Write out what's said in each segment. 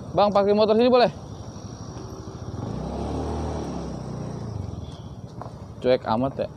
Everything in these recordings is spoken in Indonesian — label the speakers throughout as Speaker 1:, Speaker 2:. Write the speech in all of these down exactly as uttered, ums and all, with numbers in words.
Speaker 1: Bang, parkir motor sini boleh? Cuek amat ya.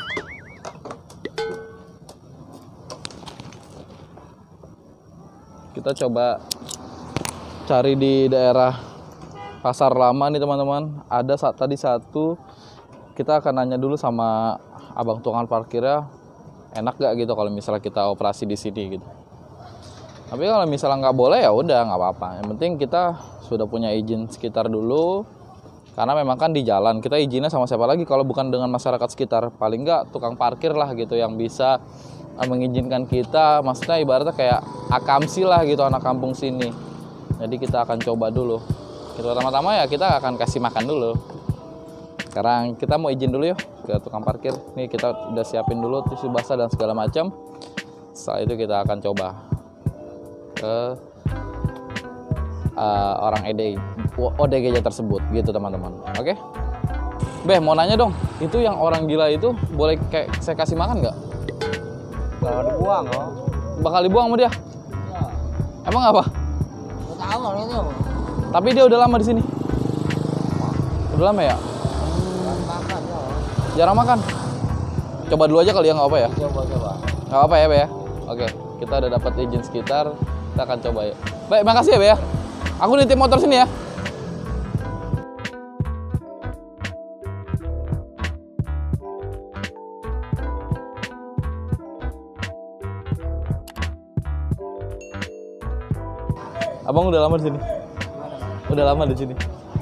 Speaker 1: Kita coba cari di daerah Pasar Lama nih teman-teman. Ada saat tadi satu, kita akan nanya dulu sama abang tukang parkirnya, enak gak gitu kalau misalnya kita operasi di sini gitu. Tapi kalau misalnya nggak boleh ya udah nggak apa-apa. Yang penting kita sudah punya izin sekitar dulu. Karena memang kan di jalan kita izinnya sama siapa lagi kalau bukan dengan masyarakat sekitar. Paling nggak tukang parkir lah gitu yang bisa mengizinkan kita. Maksudnya ibaratnya kayak akamsi lah gitu anak kampung sini. Jadi kita akan coba dulu. Kita pertama-tama ya kita akan kasih makan dulu. Sekarang kita mau izin dulu yuk ke tukang parkir. Nih kita udah siapin dulu tisu basah dan segala macam. Setelah itu kita akan coba ke uh, orang O D G-nya tersebut gitu teman-teman. Oke? Beh, mau nanya dong, itu yang orang gila itu boleh kayak saya kasih makan nggak?
Speaker 2: Bakal dibuang loh.
Speaker 1: Bakal dibuang sama dia?
Speaker 2: Ya.
Speaker 1: Emang apa?
Speaker 2: Nggak tahu orang itu.
Speaker 1: Tapi dia udah lama di sini. Udah lama ya?
Speaker 2: Jarang makan ya.
Speaker 1: Jarang makan. Coba dulu aja kali ya, nggak apa ya?
Speaker 2: Coba coba.
Speaker 1: Nggak apa ya, Be ya? Oke, kita udah dapat izin sekitar, kita akan coba ya. Baik, makasih ya, Be ya. Aku nitip motor sini ya. Abang udah lama di sini? Udah lama di sini?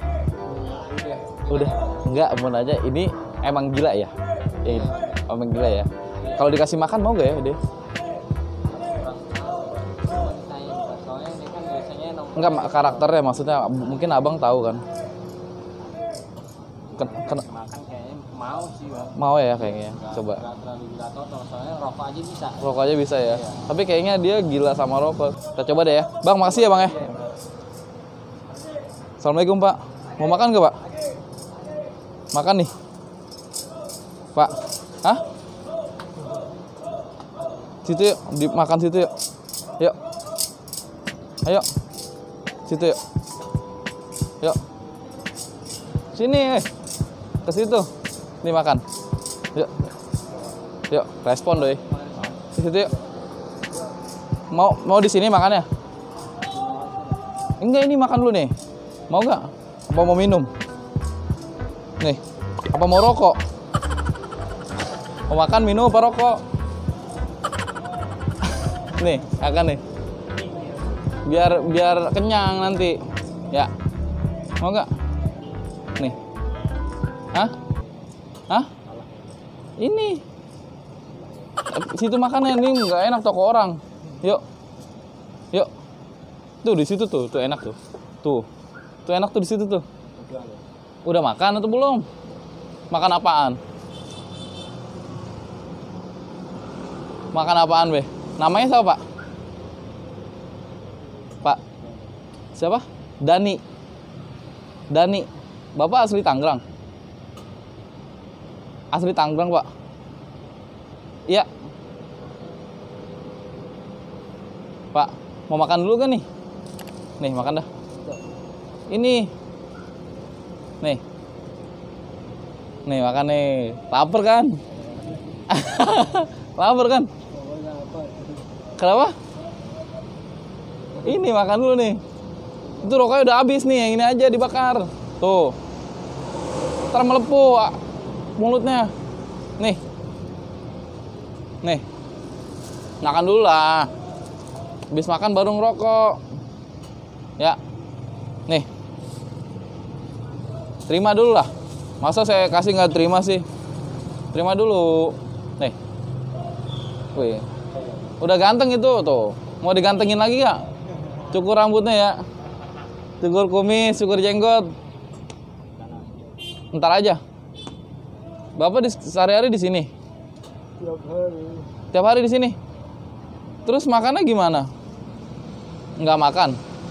Speaker 1: Udah. Enggak, mau nanya, ini emang gila ya? Ya ini, emang gila ya? Kalau dikasih makan mau gak ya dia? Enggak, karakternya maksudnya mungkin abang tahu kan? Ken, ken,
Speaker 2: Makan kayaknya mau sih bang.
Speaker 1: mau ya kayaknya, coba.
Speaker 2: Nggak terlalu gila total, soalnya rokok aja bisa.
Speaker 1: Rokok aja bisa ya? Tapi kayaknya dia gila sama rokok. Kita coba deh ya. Bang, makasih ya bang ya. Assalamualaikum pak. Mau makan gak pak? Makan nih. Pak. Hah? Situ yuk, dimakan situ yuk. Yuk. Ayo. Situ yuk. Yuk. Sini. Ke situ. Nih makan. Yuk. Yuk, respon doi. Di situ yuk. Mau mau di sini makannya? Enggak, ini makan dulu nih. Mau gak? Apa mau minum? Nih. Apa mau rokok? Mau makan, minum, apa rokok? Nih, makan nih. Biar biar kenyang nanti. Ya. Mau nggak? Nih. Hah? Hah? Ini. Situ makannya ini nggak enak toko orang. Yuk. Yuk. Tuh di situ tuh, tuh enak tuh. Tuh. Tuh enak tuh di situ tuh. Udah makan atau belum? Makan apaan? Makan apaan, Be? Namanya siapa, Pak? Pak? Siapa? Dani. Dani. Bapak asli Tangerang? Asli Tangerang, Pak? Iya. Pak, mau makan dulu kan nih? Nih, makan dah. Ini. Nih. Nih, makan nih. Lapar kan? Lapar kan? Kenapa? Ini makan dulu nih. Itu rokoknya udah habis nih, yang ini aja dibakar. Tuh. Ntar melepuh mulutnya. Nih. Nih. Makan dulu lah. Habis makan baru ngerokok. Ya. Nih. Terima dulu lah. Masa saya kasih nggak terima sih? Terima dulu. Nih. Wih. Udah ganteng itu tuh. Mau digantengin lagi gak? Cukur rambutnya ya. Cukur kumis, cukur jenggot. Ntar aja. Bapak di sehari-hari di sini?
Speaker 2: Tiap hari.
Speaker 1: Tiap hari di sini? Terus makannya gimana? Nggak makan?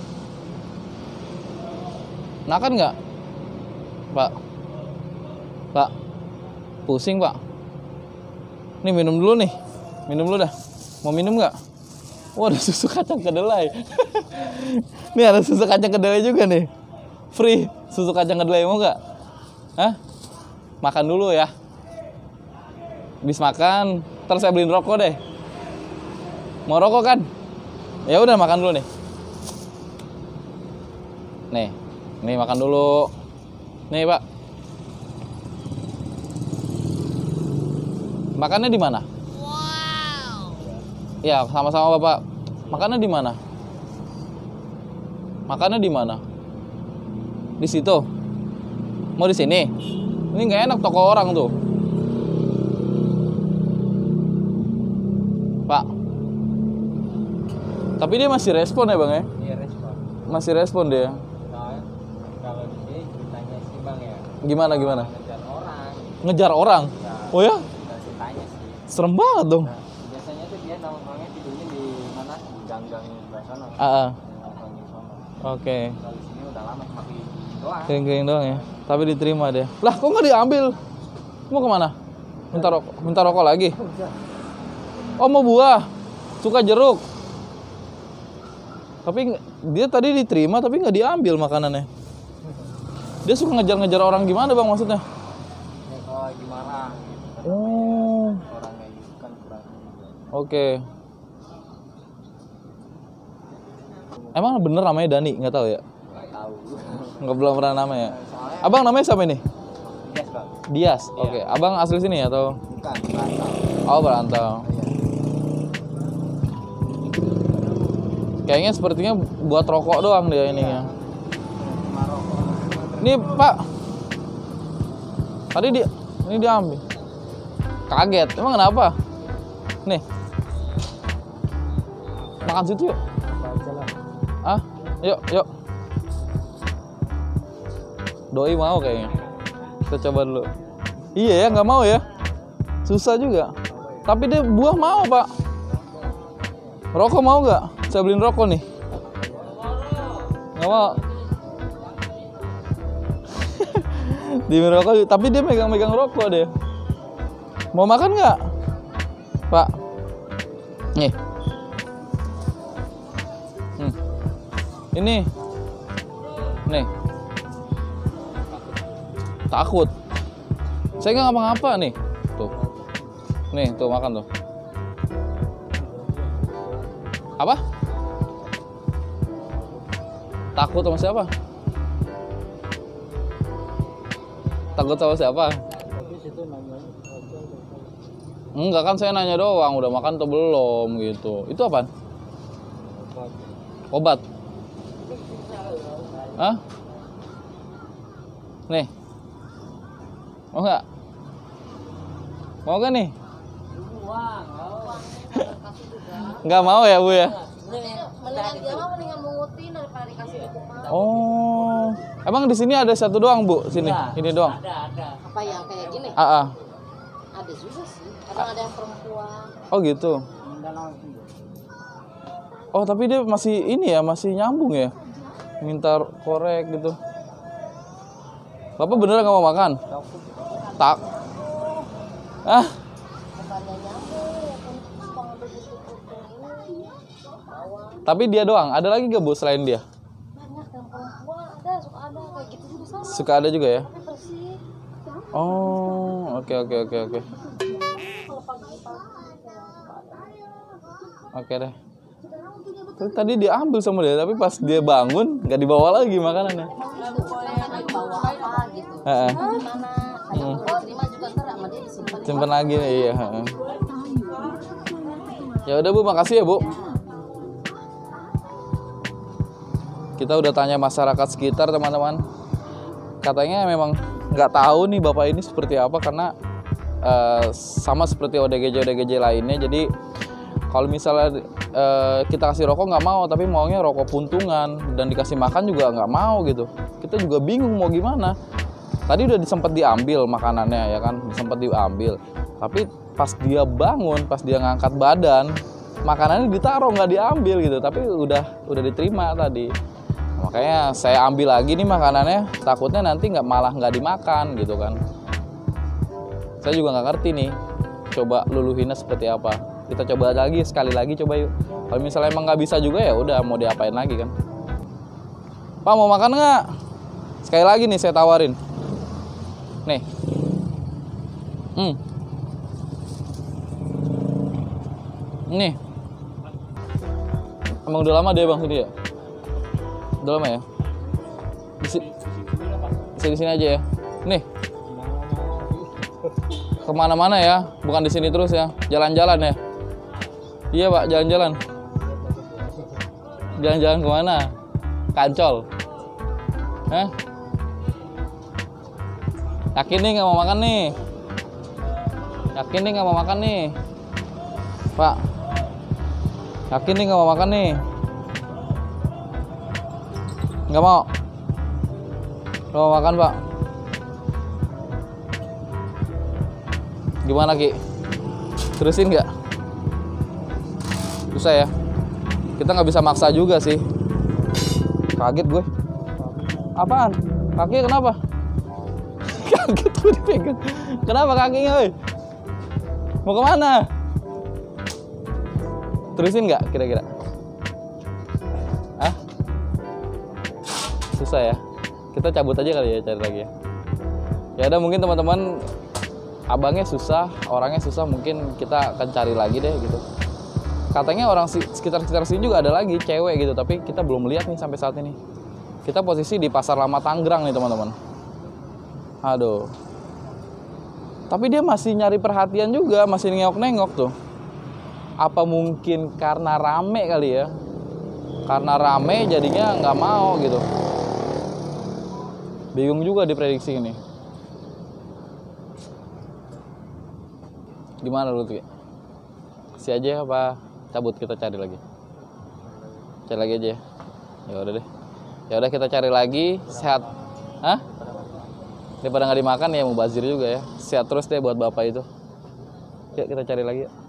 Speaker 1: Makan nggak? Pak? Pak? Pusing, Pak? Nih minum dulu nih. Minum dulu dah. Mau minum nggak? Wah, ada susu kacang kedelai. Nih ada susu kacang kedelai juga nih. Free susu kacang kedelai, mau nggak? Hah? Makan dulu ya. Habis makan, ntar saya beliin rokok deh. Mau rokok kan? Ya udah makan dulu nih. Nih, nih makan dulu. Nih Pak. Makannya di mana? Wow. Ya, sama-sama Bapak. Makannya di mana? Makannya di mana? Di situ. Mau di sini? Ini nggak enak toko orang tuh. Pak. Tapi dia masih respon ya Bang ya?
Speaker 2: Iya respon.
Speaker 1: Masih respon dia.
Speaker 2: Nah, kalau di sini ceritanya sih Bang ya.
Speaker 1: Gimana gimana?
Speaker 2: Ngejar orang.
Speaker 1: Ngejar orang?
Speaker 2: Nah,
Speaker 1: Oh ya?
Speaker 2: ceritanya sih.
Speaker 1: Serem banget dong.
Speaker 2: Nah, biasanya tuh dia nongkrongnya tidurnya di mana? Di gang-gang di sana.
Speaker 1: Ah, ah.
Speaker 2: Nongkrong di sana.
Speaker 1: Oke.
Speaker 2: Kalau di sini udah lama cuma di doang.
Speaker 1: Kering-kering doang ya. Tapi diterima dia. Lah, kok nggak diambil? Mau kemana? Minta rokok, minta rokok lagi. Oh, mau buah. Suka jeruk. Tapi nge- dia tadi diterima tapi nggak diambil makanannya. Dia suka ngejar-ngejar orang gimana Bang maksudnya?
Speaker 2: Ya, kalau lagi marah gitu.
Speaker 1: Oh,
Speaker 2: Orang kayak gitu kan kurang.
Speaker 1: oke. Emang bener namanya Dani? Nggak tahu ya?
Speaker 2: Nggak tahu.
Speaker 1: Nggak belum pernah namanya.
Speaker 2: Soalnya
Speaker 1: Abang namanya siapa ini?
Speaker 2: yes Bang.
Speaker 1: Dias. Oke. Abang asli sini atau?
Speaker 2: Bukan, rantau.
Speaker 1: Oh, berantau.
Speaker 2: Iya.
Speaker 1: Kayaknya sepertinya buat rokok doang dia ininya.
Speaker 2: Maroko.
Speaker 1: Ini Pak. Tadi dia ini diambil. Kaget. Emang kenapa? Nih. Makan situ yuk.
Speaker 2: Baca lah.
Speaker 1: Ah, yuk, yuk. Doi mau kayaknya. Kita coba dulu. Iya ya, nggak mau ya. Susah juga. Tapi dia buah mau Pak. Rokok mau nggak? Saya beliin rokok nih. Nggak mau. Di rokok, tapi dia megang-megang rokok deh. Mau makan nggak, Pak? Nih. Hmm. Ini. Nih. Takut. Saya nggak ngapa-ngapa nih. Tuh. Nih, tuh makan tuh. Apa? Takut sama siapa? Takut sama siapa?
Speaker 2: Tapi situ namanya
Speaker 1: Enggak kan saya nanya doang, udah makan atau belum gitu. Itu apaan? Obat. Hah? Nih. Mau nggak? Mau nggak nih? Nggak mau ya Bu ya?
Speaker 3: Mendingan dia mah mendingan mengutin daripada dikasih hukuman.
Speaker 1: Oh, emang di sini ada satu doang Bu? Sini, ini doang.
Speaker 2: ada ada.
Speaker 3: Apa yang kayak gini?
Speaker 1: Ah, ah.
Speaker 3: Ada juga sih. Kadang ada yang perempuan.
Speaker 1: Oh gitu. Oh tapi dia masih ini ya, masih nyambung ya? Minta korek gitu. Bapak beneran nggak mau makan? Tak. Ah,
Speaker 3: Bukannya nyambung, ya kan suka ngambil kutu-kutu ini. Bawang.
Speaker 1: tapi dia doang. Ada lagi gak Bu selain dia?
Speaker 3: Banyak yang perempuan ada, suka ada kayak gitu juga sama.
Speaker 1: Suka ada juga ya?
Speaker 3: Tapi bersih.
Speaker 1: Oh, oke oke oke oke.
Speaker 3: Kalau pagi-pagi ya suka ada.
Speaker 1: Oke deh. Tapi tadi diambil sama dia, tapi pas dia bangun nggak dibawa lagi makanannya.
Speaker 3: Kan bawa apa gitu.
Speaker 1: Heeh.
Speaker 3: Gimana? Kadang kalau terima juga ntar sama dia disimpan.
Speaker 1: Simpen lagi nih, iya. heeh. Ya udah Bu, makasih ya Bu. Kita udah tanya masyarakat sekitar teman-teman. Katanya memang nggak tahu nih bapak ini seperti apa karena eh, sama seperti O D G J O D G J lainnya. Jadi kalau misalnya eh, kita kasih rokok nggak mau, tapi maunya rokok puntungan dan dikasih makan juga nggak mau gitu. Kita juga bingung mau gimana. Tadi udah sempat diambil makanannya ya kan, sempat diambil. Tapi pas dia bangun, pas dia ngangkat badan, makanannya ditaruh nggak diambil gitu. Tapi udah udah diterima tadi. Makanya saya ambil lagi nih makanannya, takutnya nanti nggak malah nggak dimakan gitu kan. Saya juga nggak ngerti nih, coba luluhinnya seperti apa. Kita coba lagi sekali lagi, coba yuk. Kalau misalnya emang nggak bisa juga ya udah, mau diapain lagi kan. Pak mau makan nggak? Sekali lagi nih saya tawarin. Nih. Hmm. Nih. Emang udah lama dia bang sini ya? Udah lama ya? Di sini sini aja ya. Nih. Kemana-mana ya, bukan di sini terus ya. Jalan-jalan ya. Iya pak, jalan-jalan. Jalan-jalan kemana? Kancol. Hah? Yakin nih nggak mau makan nih? Yakin nih nggak mau makan nih? Pak. Yakin nih nggak mau makan nih? Nggak mau? Nggak mau makan pak? Gimana Ki? Terusin nggak? Susah ya? Kita nggak bisa maksa juga sih. Kaget gue. Apaan? Kaki kenapa? Kaget gue dipegang. Kenapa kakinya woi? Mau kemana? Terusin nggak kira-kira? Hah? Susah ya? Kita cabut aja kali ya, cari lagi ya. Ya udah, mungkin teman-teman abangnya susah, orangnya susah, mungkin kita akan cari lagi deh gitu. Katanya orang sekitar-sekitar sini juga ada lagi cewek gitu, tapi kita belum lihat nih sampai saat ini. Kita posisi di Pasar Lama Tangerang nih teman-teman. Aduh. Tapi dia masih nyari perhatian juga, masih nengok-nengok tuh. Apa mungkin karena rame kali ya? Karena rame jadinya nggak mau gitu. Bingung juga diprediksi ini. Gimana lu tuh? Si aja apa cabut kita cari lagi? Cari lagi aja ya. Ya udah deh. Ya udah kita cari lagi, sehat. Hah? Daripada nggak dimakan ya mubazir juga ya. Sehat terus deh buat bapak itu. Yuk kita cari lagi ya.